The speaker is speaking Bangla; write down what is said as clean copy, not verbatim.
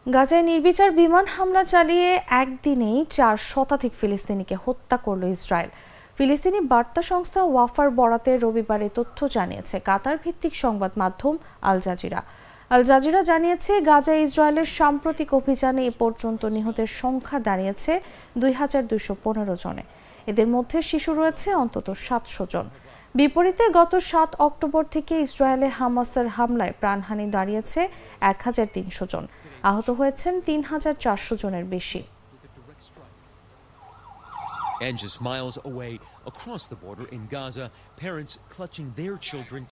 গাজায় নির্বিচার বিমান হামলা চালিয়ে একদিনেই 4 শতাধিক ফিলিস্তিনিকে হত্যা করল ইসরায়েল। ফিলিস্তিনি বার্তা সংস্থা ওয়াফার বরাতে রবিবার তথ্য জানিয়েছে কাতার ভিত্তিক সংবাদ মাধ্যম আল জাজিরা। আল জাজিরা জানিয়েছে, গাজায় ইসরায়েলের সাম্প্রতিক অভিযানে এ পর্যন্ত নিহতের সংখ্যা দাঁড়িয়েছে 2215 জনে। এদের মধ্যে শিশু রয়েছে অন্তত 700 জন। বিপরীতে গত 7 অক্টোবর থেকে ইসরায়েলে হামাসের হামলায় প্রাণহানি দাঁড়িয়েছে 1300 জন। আহত হয়েছেন 3400 জনের বেশি। And just miles away across the border in Gaza, parents clutching their children